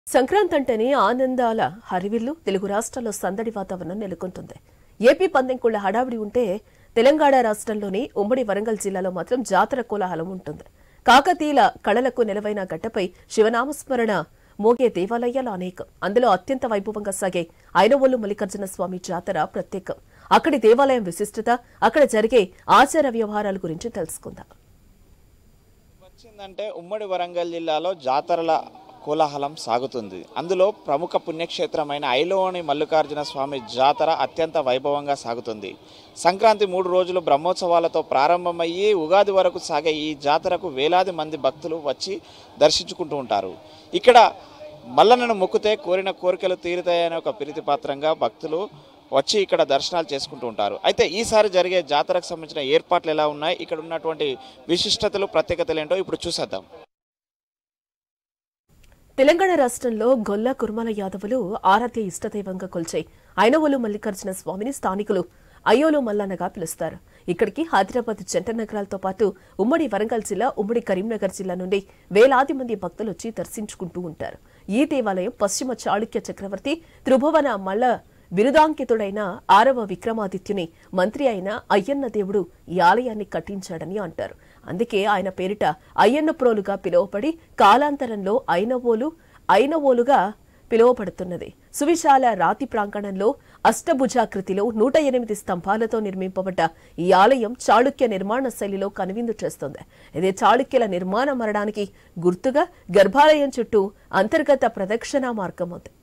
సంక్రాంతి అంటేనే ఆనందాల హరివిల్లు తెలుగు రాష్ట్రాల్లో సందడి వాతావరణం నెలకొంటుంది. ఏపీ పందెంకుళ్ల హడావిడి ఉంటే తెలంగాణ రాష్ట్రంలోని ఉమ్మడి వరంగల్ జిల్లాలో మాత్రం జాతర కోలాహలం ఉంటుంది. కాకతీయుల కళలకు నెలవైన గడ్డపై శివనామస్మరణ మోగే దేవాలయాలు అనేకం. అందులో అత్యంత వైభవంగా సాగే ఐనవోలు మల్లికార్జున స్వామి జాతర ప్రత్యేకం. అక్కడి దేవాలయం విశిష్టత, అక్కడ జరిగే ఆచార వ్యవహారాల గురించి తెలుసుకుందాం. వచ్చిందంటే ఉమ్మడి వరంగల్ జిల్లాలో జాతరల కోలాహలం సాగుతుంది. అందులో ప్రముఖ పుణ్యక్షేత్రమైన ఐనవోలు మల్లికార్జున స్వామి జాతర అత్యంత వైభవంగా సాగుతుంది. సంక్రాంతి 3 రోజులు బ్రహ్మోత్సవాలతో ప్రారంభమయ్యి ఉగాది వరకు సాగే ఈ జాతరకు వేలాది మంది భక్తులు వచ్చి దర్శించుకుంటూ ఉంటారు. ఇక్కడ మల్లన్నను మొక్కితే కోరిన కోరికలు తీరుతాయనే ఒక ప్రీతిపాత్రంగా భక్తులు వచ్చి ఇక్కడ దర్శనాలు చేసుకుంటూ ఉంటారు. అయితే ఈసారి జరిగే జాతరకు సంబంధించిన ఏర్పాట్లు ఎలా ఉన్నాయి, ఇక్కడ ఉన్నటువంటి విశిష్టతలు ప్రత్యేకతలు ఏంటో ఇప్పుడు చూసేద్దాం. తెలంగాణ రాష్ట్రంలో గొల్ల కుర్మల యాదవులు ఆరాధ్య ఇష్టదైవంగా కొల్చే ఐనవోలు మల్లికార్జున స్వామిని స్థానికులు అయ్యోలు మల్లన్నగా పిలుస్తారు. ఇక్కడికి హైదరాబాద్ జంట నగరాలతో పాటు ఉమ్మడి వరంగల్ జిల్లా, ఉమ్మడి కరీంనగర్ జిల్లా నుండి వేలాది మంది భక్తులు వచ్చి దర్శించుకుంటూ ఉంటారు. ఈ దేవాలయం పశ్చిమ చాళుక్య చక్రవర్తి త్రిభువన మల్ల బిరుదాంకితుడైన 6వ విక్రమాదిత్యుని మంత్రి అయిన అయ్యన్న దేవుడు ఈ ఆలయాన్ని కట్టించాడని అంటారు. అందుకే ఆయన పేరిట అయ్యన్న ప్రోలుగా పిలువబడి కాలాంతరంలో ఐనవోలుగా పిలువబడుతున్నది. సువిశాల రాతి ప్రాంగణంలో అష్టభుజాకృతిలో 108 స్తంభాలతో నిర్మింపబడ్డ ఈ ఆలయం చాళుక్య నిర్మాణ శైలిలో కనువిందు చేస్తోంది. ఇదే చాళుక్యుల నిర్మాణ మరణానికి గుర్తుగా గర్భాలయం చుట్టూ అంతర్గత ప్రదక్షిణా మార్గం ఉంది.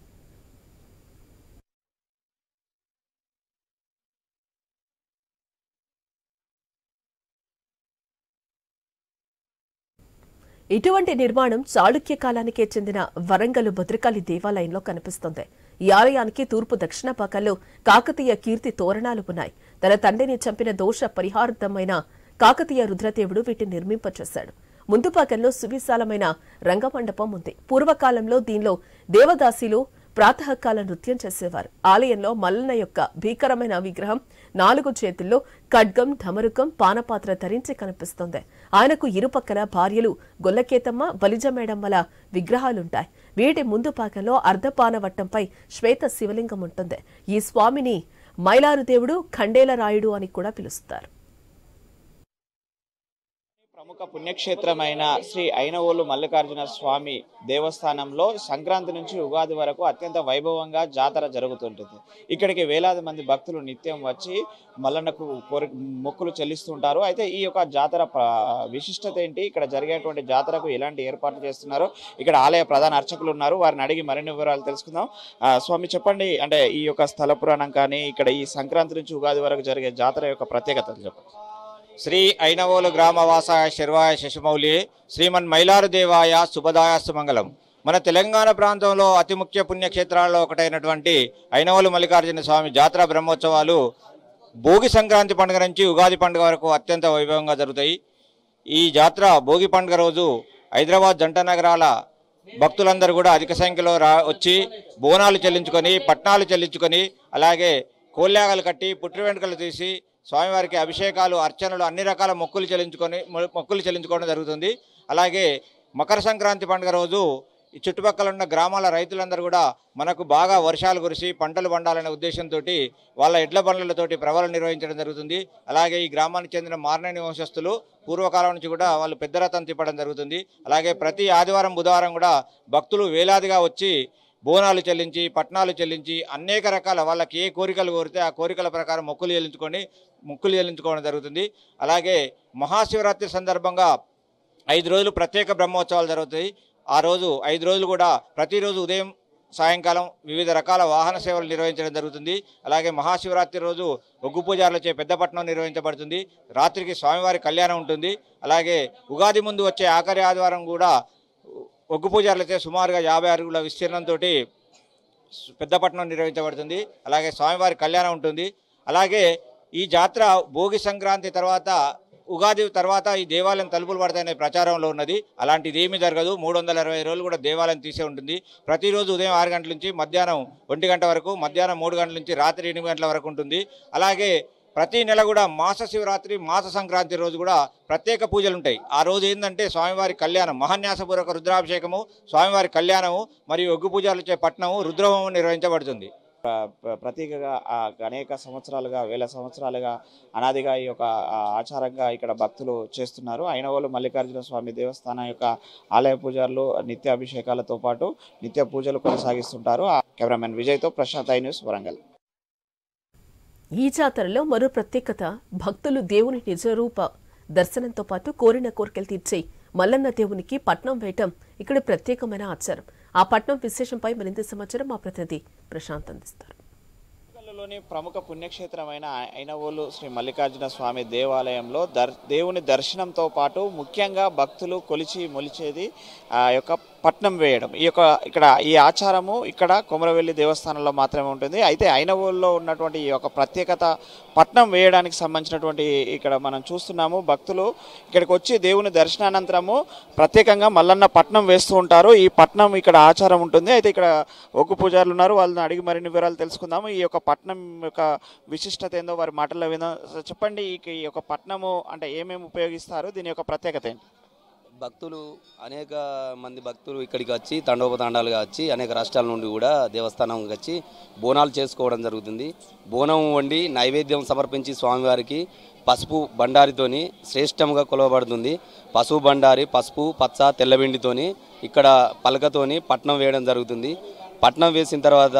ఇటువంటి నిర్మాణం చాళుక్య కాలానికే చెందిన వరంగల్ భద్రకాళి దేవాలయంలో కనిపిస్తోంది. ఈ ఆలయానికి తూర్పు దక్షిణ భాగాల్లో కాకతీయ కీర్తి తోరణాలు ఉన్నాయి. తన తండ్రిని చంపిన దోష పరిహారార్థమైన కాకతీయ రుద్రదేవుడు వీటిని నిర్మింపచేశాడు. ముందు భాగంలో సువిశాలమైన రంగమండపం ఉంది. పూర్వకాలంలో దీనిలో దేవదాసీలు ప్రాతకాల నృత్యం చేసేవారు. ఆలయంలో మల్లన్న యొక్క భీకరమైన విగ్రహం 4 చేతుల్లో ఖడ్గం, ఢమరుకం, పానపాత్ర ధరించి కనిపిస్తోంది. ఆయనకు ఇరుపక్కల భార్యలు గొల్లకేతమ్మ, బలిజమేడమ్మల విగ్రహాలుంటాయి. వీటి ముందు భాగంలో అర్ధపానవట్టంపై శ్వేత శివలింగం ఉంటుంది. ఈ స్వామిని మైలారుదేవుడు, ఖండేలరాయుడు అని కూడా పిలుస్తారు. ప్రముఖ పుణ్యక్షేత్రమైన శ్రీ ఐనవోలు మల్లికార్జున స్వామి దేవస్థానంలో సంక్రాంతి నుంచి ఉగాది వరకు అత్యంత వైభవంగా జాతర జరుగుతుంటుంది. ఇక్కడికి వేలాది మంది భక్తులు నిత్యం వచ్చి మల్లన్నకు మొక్కులు చెల్లిస్తుంటారు. అయితే ఈ యొక్క జాతర విశిష్టత ఏంటి, ఇక్కడ జరిగేటువంటి జాతరకు ఎలాంటి ఏర్పాట్లు చేస్తున్నారో ఇక్కడ ఆలయ ప్రధాన అర్చకులు ఉన్నారు, వారిని అడిగి మరిన్ని వివరాలు తెలుసుకుందాం. స్వామి చెప్పండి, అంటే ఈ యొక్క స్థల పురాణం కానీ ఇక్కడ ఈ సంక్రాంతి నుంచి ఉగాది వరకు జరిగే జాతర యొక్క ప్రత్యేకతలు చెప్పండి. శ్రీ ఐనవోలు గ్రామవాసాయ శర్వాయ శశిమౌలి శ్రీమన్ మైలారుదేవాయ శుభదాయ సుమంగళం. మన తెలంగాణ ప్రాంతంలో అతి ముఖ్య పుణ్యక్షేత్రాల్లో ఒకటైనటువంటి ఐనవోలు మల్లికార్జున స్వామి జాతర బ్రహ్మోత్సవాలు భోగి సంక్రాంతి పండుగ నుంచి ఉగాది పండుగ వరకు అత్యంత వైభవంగా జరుగుతాయి. ఈ జాతర భోగి పండుగ రోజు హైదరాబాద్ జంట నగరాల భక్తులందరూ కూడా అధిక సంఖ్యలో వచ్చి బోనాలు చెల్లించుకొని, పట్నాలు చెల్లించుకొని, అలాగే కోల్యాగలు కట్టి పుట్టు వెంట్రుకలు తీసి స్వామివారికి అభిషేకాలు, అర్చనలు, అన్ని రకాల మొక్కులు చెల్లించుకోవడం జరుగుతుంది. అలాగే మకర సంక్రాంతి పండుగ రోజు ఈ చుట్టుపక్కల ఉన్న గ్రామాల రైతులందరూ కూడా మనకు బాగా వర్షాలు కురిసి పంటలు పండాలనే ఉద్దేశంతో వాళ్ళ ఎడ్ల బండ్లతోటి ప్రవలు నిర్వహించడం జరుగుతుంది. అలాగే ఈ గ్రామానికి చెందిన మార్నేని వంశస్థులు పూర్వకాలం నుంచి కూడా వాళ్ళు పెద్ద రథం తిప్పడం జరుగుతుంది. అలాగే ప్రతి ఆదివారం, బుధవారం కూడా భక్తులు వేలాదిగా వచ్చి బోనాలు చెల్లించి, పట్నాలు చెల్లించి, అనేక రకాల వాళ్ళకి ఏ కోరికలు కోరితే ఆ కోరికల ప్రకారం మొక్కులు చెల్లించుకోవడం జరుగుతుంది. అలాగే మహాశివరాత్రి సందర్భంగా 5 రోజులు ప్రత్యేక బ్రహ్మోత్సవాలు జరుగుతాయి. ఆ రోజు 5 రోజులు కూడా ప్రతిరోజు ఉదయం, సాయంకాలం వివిధ రకాల వాహన సేవలు నిర్వహించడం జరుగుతుంది. అలాగే మహాశివరాత్రి రోజు ఒగ్గు పూజారులచే పెద్దపట్నం నిర్వహించబడుతుంది. రాత్రికి స్వామివారి కళ్యాణం ఉంటుంది. అలాగే ఉగాది ముందు వచ్చే ఆఖరి ఆదివారం కూడా ఒగ్గు పూజారులచే సుమారుగా 50 అడుగుల విస్తీర్ణంతో పెద్దపట్నం నిర్వహించబడుతుంది. అలాగే స్వామివారి కళ్యాణం ఉంటుంది. అలాగే ఈ జాతర భోగి సంక్రాంతి తర్వాత, ఉగాది తర్వాత ఈ దేవాలయం తలుపులు పడతాయనే ప్రచారంలో ఉన్నది. అలాంటిది ఏమీ జరగదు. 360 రోజులు కూడా దేవాలయం తీసే ఉంటుంది. ప్రతిరోజు ఉదయం 6 గంటల నుంచి మధ్యాహ్నం 1 గంట వరకు, మధ్యాహ్నం 3 గంటల నుంచి రాత్రి 8 గంటల వరకు ఉంటుంది. అలాగే ప్రతి నెల కూడా మాస శివరాత్రి మాస సంక్రాంతి రోజు కూడా ప్రత్యేక పూజలు ఉంటాయి. ఆ రోజు ఏంటంటే స్వామివారి కళ్యాణం, మహాన్యాసపూర్వక రుద్రాభిషేకము, స్వామివారి కళ్యాణము మరియు ఒగ్గు పూజలు చే పట్నము రుద్రహోమం నిర్వహించబడుతుంది. ప్రతీకగా అనేక సంవత్సరాలుగా, వేల సంవత్సరాలుగా అనాదిగా ఈ యొక్క ఆచారంగా ఇక్కడ భక్తులు చేస్తున్నారు. అయినవోలు మల్లికార్జున స్వామి దేవస్థానం యొక్క ఆలయ పూజారులు నిత్య అభిషేకాలతో పాటు నిత్య పూజలు కొనసాగిస్తుంటారు. కెమెరామెన్ విజయ్తో ప్రశాంత్, ఐ న్యూస్, వరంగల్. ఈ జాతరలో మరో ప్రత్యేకత భక్తులు దేవుని నిజరూప దర్శనంతో పాటు కోరిన కోరికలు తీర్చే మల్లన్న దేవునికి పట్నం వేయటం ఇక్కడ ప్రత్యేకమైన ఆచారం. ఆ పట్నం విశేషంపై మరింత సమాచారం మా ప్రతినిధి ప్రశాంత్ అందిస్తారు. లోని ప్రముఖ పుణ్యక్షేత్రమైన అయినవోలు శ్రీ మల్లికార్జున స్వామి దేవాలయంలో దేవుని దర్శనంతో పాటు ముఖ్యంగా భక్తులు కొలిచి మొలిచేది యొక్క పట్నం వేయడం. ఇక్కడ ఈ ఆచారము ఇక్కడ కొమరవెల్లి దేవస్థానంలో మాత్రమే ఉంటుంది. అయితే అయినవోలులో ఉన్నటువంటి ఈ యొక్క ప్రత్యేకత పట్నం వేయడానికి సంబంధించినటువంటి ఇక్కడ మనం చూస్తున్నాము. భక్తులు ఇక్కడికి వచ్చి దేవుని దర్శనానంతరము ప్రత్యేకంగా మల్లన్న పట్నం వేస్తూ ఉంటారు. ఈ పట్నం ఇక్కడ ఆచారం ఉంటుంది. అయితే ఇక్కడ ఒగ్గు పూజారులు ఉన్నారు, వాళ్ళని అడిగి మరిన్ని వివరాలు తెలుసుకుందాము. ఈ యొక్క పట్నం యొక్క విశిష్టత ఏందో వారి మాటల్లో విందాం. చెప్పండి, ఈ యొక్క పట్నము అంటే ఏమేమి ఉపయోగిస్తారు, దీని యొక్క ప్రత్యేకత ఏంటి? భక్తులు అనేక మంది భక్తులు ఇక్కడికి వచ్చి తండోపతండాలుగా వచ్చి అనేక రాష్ట్రాల నుండి కూడా దేవస్థానంకి వచ్చి బోనాలు చేసుకోవడం జరుగుతుంది. బోనం వండి నైవేద్యం సమర్పించి స్వామివారికి పసుపు బండారితోని శ్రేష్టంగా కొలవబడుతుంది. పసుపు బండారి, పసుపు, పచ్చ, తెల్లబిండితోని ఇక్కడ పలకతోని పట్నం వేయడం జరుగుతుంది. పట్నం వేసిన తర్వాత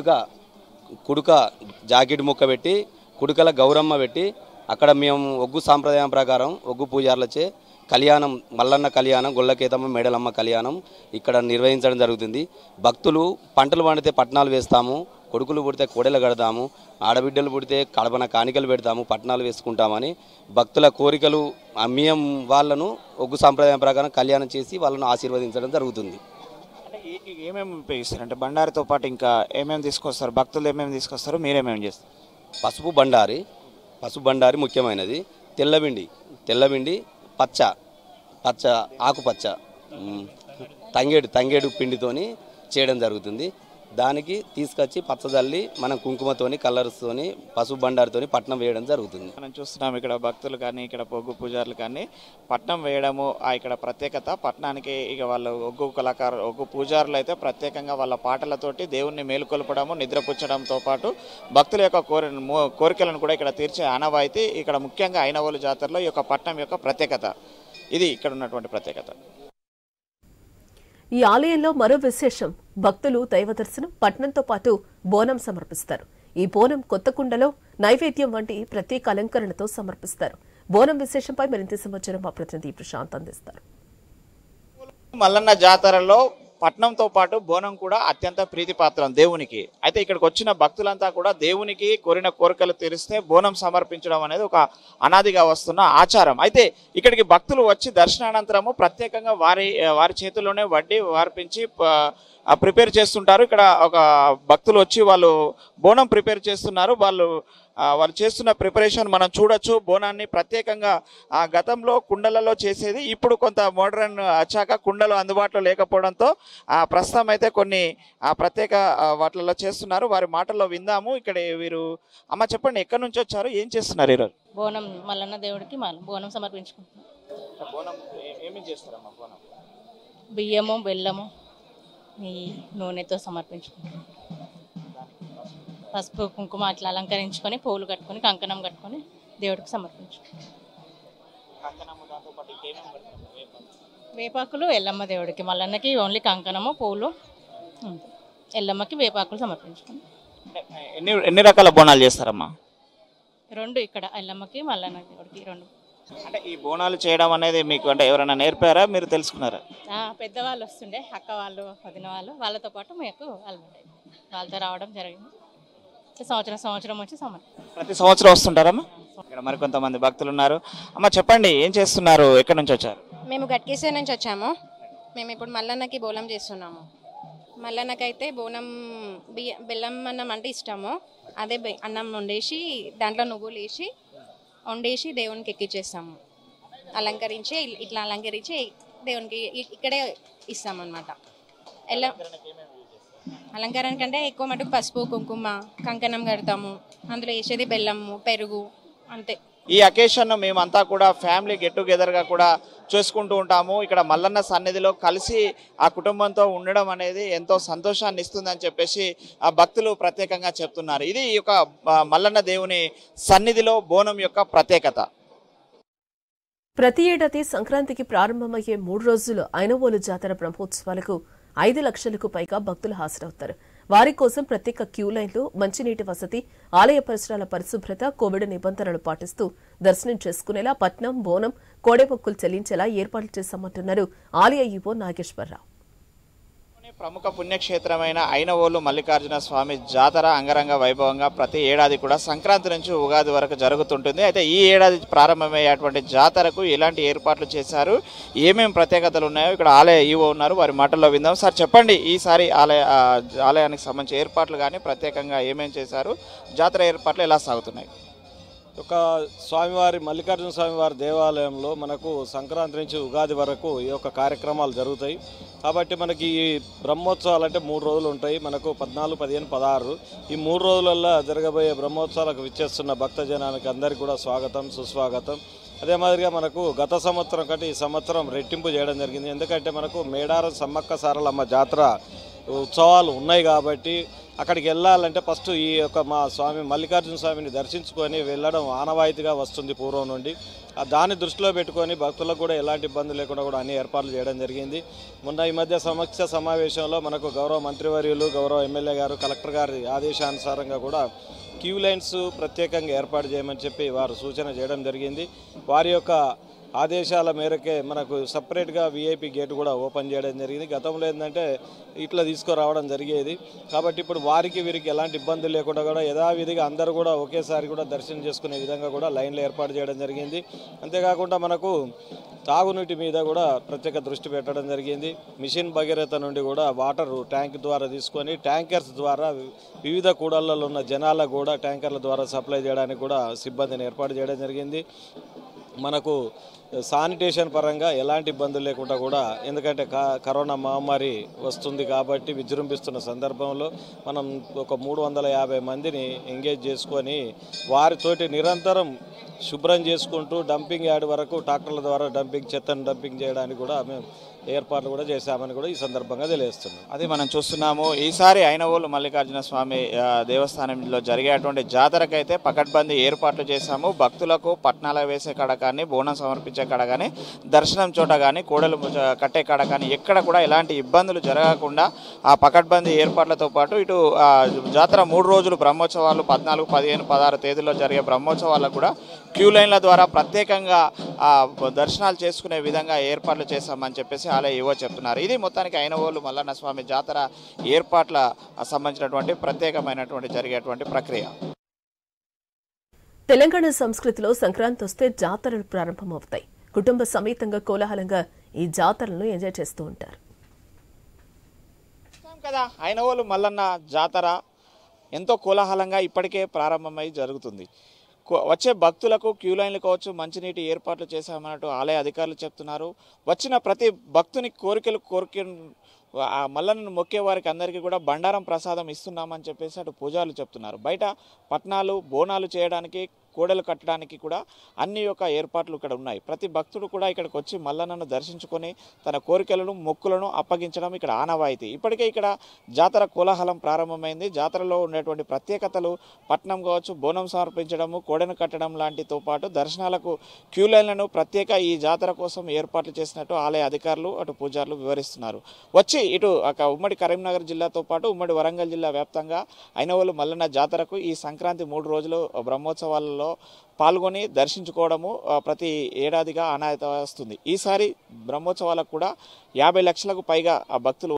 కుడుక జాకెట్ ముక్క పెట్టి కుడుకల గౌరమ్మ పెట్టి అక్కడ మేము ఒగ్గు సాంప్రదాయం ప్రకారం ఒగ్గు పూజారులచే కళ్యాణం, మల్లన్న కళ్యాణం, గొల్లకేతమ్మ, మేడలమ్మ కళ్యాణం ఇక్కడ నిర్వహించడం జరుగుతుంది. భక్తులు పంటలు పండితే పట్నాలు వేస్తాము, కొడుకులు పుడితే కోడెలు కడతాము, ఆడబిడ్డలు పుడితే కడపన కాணிకలు పెడతాము, పట్నాలు వేసుకుంటామని భక్తుల కోరికలు మేము వాళ్ళను ఒగ్గు సాంప్రదాయం ప్రకారం కళ్యాణం చేసి వాళ్ళను ఆశీర్వదించడం జరుగుతుంది. ఏమేమి ఉపయోగిస్తారు అంటే బండారితో పాటు ఇంకా ఏమేమి తీసుకొస్తారు? భక్తులు ఏమేమి తీసుకొస్తారు, మీరేమేమి చేస్తారు? పసుపు బండారి ముఖ్యమైనది. తెల్లబిండి, పచ్చ ఆకుపచ్చ తంగేడు పిండితోని చేయడం జరుగుతుంది. దానికి తీసుకొచ్చి పచ్చదల్లి మనం కుంకుమతోని, కలర్స్తోని, పసుపు బండారితోని పట్నం వేయడం జరుగుతుంది. మనం చూస్తున్నాం ఇక్కడ భక్తులు కానీ ఇక్కడ ఒగ్గు పూజారులు కానీ పట్నం వేయడము ఇక్కడ ప్రత్యేకత. పట్నానికి ఇక వాళ్ళు ఒగ్గు పూజారులు అయితే ప్రత్యేకంగా వాళ్ళ పాటలతోటి దేవుణ్ణి మేలుకొల్పడము, నిద్రపుచ్చడంతో పాటు భక్తుల యొక్క కోరికలను కూడా ఇక్కడ తీర్చే ఆనవాయితీ ఇక్కడ ముఖ్యంగా అయినవోలు జాతరలో ఈ యొక్క పట్నం యొక్క ప్రత్యేకత. ఇది ఇక్కడ ఉన్నటువంటి ప్రత్యేకత. ఈ ఆలయంలో మరో విశేషం, భక్తులు దైవ దర్శనం, పట్నంతో పాటు బోనం సమర్పిస్తారు. ఈ బోనం కొత్త కుండలో నైవేద్యం వంటి ప్రత్యేక అలంకరణతో సమర్పిస్తారు. బోనం విశేషంపై మరింత సమాచారం మా ప్రతినిధి ప్రశాంత్ అందిస్తారు. మల్లన్న జాతరలో పట్నంతో పాటు బోనం కూడా అత్యంత ప్రీతిపాత్రం దేవునికి. అయితే ఇక్కడికి వచ్చిన భక్తులంతా కూడా దేవునికి కోరిన కోరికలు తీరిస్తే బోనం సమర్పించడం అనేది ఒక అనాదిగా వస్తున్న ఆచారం. అయితే ఇక్కడికి భక్తులు వచ్చి దర్శనానంతరము ప్రత్యేకంగా వారి చేతుల్లోనే వడ్డీ వార్పించి ప్రిపేర్ చేస్తుంటారు. ఇక్కడ ఒక భక్తులు వచ్చి వాళ్ళు బోనం ప్రిపేర్ చేస్తున్నారు. వాళ్ళు చేస్తున్న ప్రిపరేషన్ మనం చూడొచ్చు. బోనాన్ని ప్రత్యేకంగా గతంలో కుండలలో చేసేది, ఇప్పుడు కొంత మోడర్న్ వచ్చాక కుండలు అందుబాటులో లేకపోవడంతో ప్రస్తుతం అయితే కొన్ని ప్రత్యేక వాటిలలో చేస్తున్నారు. వారి మాటల్లో విందాము. ఇక్కడ వీరు అమ్మ చెప్పండి, ఎక్కడి నుంచి వచ్చారు, ఏం చేస్తున్నారు ఈరోజు? బోనం మల్లన్న దేవుడికి బోనం సమర్పించుకుంటున్నాం. బోనం ఏమేమి చేస్తారమ్మా? బోనం బియ్యము, బెల్లము, ఈ నూనెతో సమర్పించుకుంటాం. పసుపు కుంకుమ అట్లా అలంకరించుకొని పూలు కట్టుకొని కంకణం కట్టుకొని దేవుడికి సమర్పించుకుంటాం. వేపాకులు ఎల్లమ్మ దేవుడికి, మల్లన్నకి ఓన్లీ కంకణము, పూలు, ఎల్లమ్మకి వేపాకులు సమర్పించుకుంటాం. ఎన్ని రకాల బోనాలు చేస్తారమ్మా? 2 ఇక్కడ ఎల్లమ్మకి, మల్లన్న దేవుడికి 2. అంటే ఈ బోనాలు చేయడం అనేది మీకు అంటే ఎవరైనా నేర్పారా, మీరు తెలుసుకున్నారా? పెద్దవాళ్ళు వస్తుండే, అక్క వాళ్ళు, వదిన వాళ్ళు, వాళ్ళతో పాటు మీకు వాళ్ళతో రావడం జరిగింది. సంవత్సరం వచ్చి ప్రతి సంవత్సరం వస్తుంటారమ్మా? ఇక్కడ మరికొంతమంది భక్తులు ఉన్నారు. అమ్మ చెప్పండి, ఏం చేస్తున్నారు, ఎక్కడి నుంచి వచ్చారు? మేము గట్కేశ్వర్ నుంచి వచ్చాము. మేము ఇప్పుడు మల్లన్నకి బోనం చేస్తున్నాము. మల్లన్నకైతే బోనం బెల్లం అన్నం అంటే ఇష్టము. అదే అన్నం వండేసి దాంట్లో నువ్వులు వేసి వండేసి దేవునికి ఎక్కిచ్చేస్తాము. అలంకరించి ఇట్లా అలంకరించి దేవునికి ఇక్కడే ఇస్తామన్నమాట. అలంకరణ కంటే ఎక్కువ మటుకు పసుపు, కుంకుమ, కంకణం కడతాము. అందులో వేసేది బెల్లము, పెరుగు, అంతే. ఈ అకేషన్ మేమంతా కూడా ఫ్యామిలీ గెట్ టుగెదర్గా కూడా చేసుకుంటూ ఉంటాము. ఇక్కడ మల్లన్న సన్నిధిలో కలిసి ఆ కుటుంబంతో ఉండడం అనేది ఎంతో సంతోషాన్ని ఇస్తుందని చెప్పేసి ఆ భక్తులు ప్రత్యేకంగా చెప్తున్నారు. ఇది ఈ యొక్క మల్లన్న దేవుని సన్నిధిలో బోనం యొక్క ప్రత్యేకత. ప్రతి ఏడాది సంక్రాంతికి ప్రారంభమయ్యే 3 రోజులు ఐనవోలు జాతర బ్రహ్మోత్సవాలకు 5 లక్షలకు పైగా భక్తులు హాజరవుతారు. వారి కోసం ప్రత్యేక క్యూ లైన్లు, మంచినీటి వసతి, ఆలయ పరిసరాల పరిశుభ్రత, కోవిడ్ నిబంధనలు పాటిస్తూ దర్శనం చేసుకునేలా పట్నం, బోనం, కోడెమొక్కులు చెల్లించేలా ఏర్పాట్లు చేశామంటున్నారు ఆలయ ఈవో నాగేశ్వరరావు. ప్రముఖ పుణ్యక్షేత్రమైన ఐనవోలు మల్లికార్జున స్వామి జాతర అంగరంగ వైభవంగా ప్రతి ఏడాది కూడా సంక్రాంతి నుంచి ఉగాది వరకు జరుగుతుంటుంది. అయితే ఈ ఏడాది ప్రారంభమయ్యేటువంటి జాతరకు ఎలాంటి ఏర్పాట్లు చేశారు, ఏమేమి ప్రత్యేకతలు ఉన్నాయో ఇక్కడ ఆలయ ఈవో ఉన్నారు, వారి మాటల్లో విందాం. సార్ చెప్పండి, ఈసారి ఆలయానికి సంబంధించి ఏర్పాట్లు కానీ ప్రత్యేకంగా ఏమేమి చేశారు, జాతర ఏర్పాట్లు ఎలా సాగుతున్నాయి? ఒక స్వామివారి మల్లికార్జున స్వామివారి దేవాలయంలో మనకు సంక్రాంతి నుంచి ఉగాది వరకు ఈ యొక్క కార్యక్రమాలు జరుగుతాయి. కాబట్టి మనకి ఈ బ్రహ్మోత్సవాలు అంటే 3 రోజులు ఉంటాయి. మనకు 14, 15, 16 ఈ 3 రోజులలో జరగబోయే బ్రహ్మోత్సవాలకు విచ్చేస్తున్న భక్తజనానికి అందరికీ కూడా స్వాగతం, సుస్వాగతం. అదే మాదిరిగా మనకు గత సంవత్సరం కంటే ఈ సంవత్సరం రెట్టింపు చేయడం జరిగింది. ఎందుకంటే మనకు మేడారం సమ్మక్క సారలమ్మ జాతర ఉత్సవాలు ఉన్నాయి కాబట్టి అక్కడికి వెళ్ళాలంటే ఫస్ట్ ఈ యొక్క మా స్వామి మల్లికార్జున స్వామిని దర్శించుకొని వెళ్ళడం ఆనవాయితీగా వస్తుంది పూర్వం నుండి. దాన్ని దృష్టిలో పెట్టుకొని భక్తులకు కూడా ఎలాంటి ఇబ్బంది లేకుండా కూడా అన్ని ఏర్పాట్లు చేయడం జరిగింది. మొన్న ఈ మధ్య సమీక్ష సమావేశంలో మనకు గౌరవ మంత్రివర్యులు, గౌరవ ఎమ్మెల్యే గారు, కలెక్టర్ గారి ఆదేశానుసారంగా కూడా క్యూ లైన్స్ ప్రత్యేకంగా ఏర్పాటు చేయమని చెప్పి వారు సూచన చేయడం జరిగింది. వారి యొక్క ఆదేశాల మేరకే మనకు సపరేట్గా విఐపి గేట్ కూడా ఓపెన్ చేయడం జరిగింది. గతంలో ఏంటంటే ఇట్లా తీసుకురావడం జరిగేది. కాబట్టి ఇప్పుడు వారికి వీరికి ఎలాంటి ఇబ్బందులు లేకుండా కూడా యథావిధిగా అందరూ కూడా ఒకేసారి కూడా దర్శనం చేసుకునే విధంగా కూడా లైన్లు ఏర్పాటు చేయడం జరిగింది. అంతేకాకుండా మనకు తాగునీటి మీద కూడా ప్రత్యేక దృష్టి పెట్టడం జరిగింది. మిషన్ భగీరథ నుండి కూడా వాటర్ ట్యాంక్ ద్వారా తీసుకొని ట్యాంకర్స్ ద్వారా వివిధ కూడళ్లలో ఉన్న జనాలకు కూడా ట్యాంకర్ల ద్వారా సప్లై చేయడానికి కూడా సిబ్బందిని ఏర్పాటు చేయడం జరిగింది. మనకు శానిటేషన్ పరంగా ఎలాంటి ఇబ్బందులు లేకుండా కూడా, ఎందుకంటే కరోనా మహమ్మారి వస్తుంది కాబట్టి విజృంభిస్తున్న సందర్భంలో మనం ఒక 350 మందిని ఎంగేజ్ చేసుకొని వారితోటి నిరంతరం శుభ్రం చేసుకుంటూ డంపింగ్ యార్డ్ వరకు ట్రాక్టర్ల ద్వారా చెత్తను డంపింగ్ చేయడానికి కూడా మేము ఏర్పాట్లు కూడా చేశామని కూడా ఈ సందర్భంగా తెలియజేస్తున్నాం. అది మనం చూస్తున్నాము. ఈసారి ఐనవోలు మల్లికార్జున స్వామి దేవస్థానంలో జరిగేటువంటి జాతరకైతే పకడ్బందీ ఏర్పాట్లు చేశాము. భక్తులకు పట్నాల వేసే కాడ కానీ, బోనం సమర్పించే కాడ కానీ, దర్శనం చోట కానీ, కోడలు కట్టే కాడ కానీ ఎక్కడ కూడా ఎలాంటి ఇబ్బందులు జరగకుండా ఆ పకడ్బందీ ఏర్పాట్లతో పాటు ఇటు జాతర 3 రోజులు బ్రహ్మోత్సవాలు 14, 15, 16 తేదీల్లో జరిగే బ్రహ్మోత్సవాలకు కూడా క్యూ లైన్ల ద్వారా ప్రత్యేకంగా దర్శనాలు చేసుకునే విధంగా ఏర్పాట్లు చేశామని చెప్పేసి ఆలయ ఈవో చెప్తున్నారు. ఇది మొత్తానికి ఐనవోలు మల్లన్న స్వామి జాతర ఏర్పాట్ల సంబంధించినటువంటి ప్రత్యేకమైనటువంటి జరిగేటువంటి ప్రక్రియ. తెలంగాణ సంస్కృతిలో సంక్రాంతి వస్తే జాతరలు ప్రారంభమవుతాయి. కుటుంబ సమేతంగా కోలాహలంగా ఈ జాతరలను ఎంజాయ్ చేస్తూ ఉంటారు కదా. ఐనవోలు మల్లన్న జాతర ఎంతో కోలాహలంగా ఇప్పటికే ప్రారంభమై జరుగుతుంది. వచ్చే భక్తులకు క్యూ లైన్లు కావచ్చు, మంచినీటి ఏర్పాట్లు చేశామన్నట్టు ఆలయ అధికారులు చెప్తున్నారు. వచ్చిన ప్రతి భక్తుని కోరిక మల్లన్నను మొక్కే వారికి అందరికీ కూడా బండారం ప్రసాదం ఇస్తున్నామని చెప్పేసి అటు పూజారులు చెప్తున్నారు. బయట పట్నాలు, బోనాలు చేయడానికి, కోడలు కట్టడానికి కూడా అన్ని యొక్క ఏర్పాట్లు ఇక్కడ ఉన్నాయి. ప్రతి భక్తుడు కూడా ఇక్కడికి వచ్చి మల్లన్నను దర్శించుకొని తన కోరికలను, మొక్కులను అప్పగించడం ఇక్కడ ఆనవాయితీ. ఇప్పటికే ఇక్కడ జాతర కోలాహలం ప్రారంభమైంది. జాతరలో ఉండేటువంటి ప్రత్యేకతలు పట్నం కావచ్చు, బోనం సమర్పించడము, కోడను కట్టడం లాంటితో పాటు దర్శనాలకు క్యూ లైన్లను ప్రత్యేక ఈ జాతర కోసం ఏర్పాట్లు చేసినట్టు ఆలయ అధికారులు, అటు పూజారులు వివరిస్తున్నారు. వచ్చి ఇటు ఉమ్మడి కరీంనగర్ జిల్లాతో పాటు ఉమ్మడి వరంగల్ జిల్లా వ్యాప్తంగా ఐనవోలు మల్లన్న జాతరకు ఈ సంక్రాంతి 3 రోజులు బ్రహ్మోత్సవాలలో పాల్గొని దర్శించుకోవడము ప్రతి ఏడాదిగా ఆనవాయితీ వస్తుంది. ఈసారి బ్రహ్మోత్సవాలకు కూడా 50 లక్షలకు పైగా భక్తులు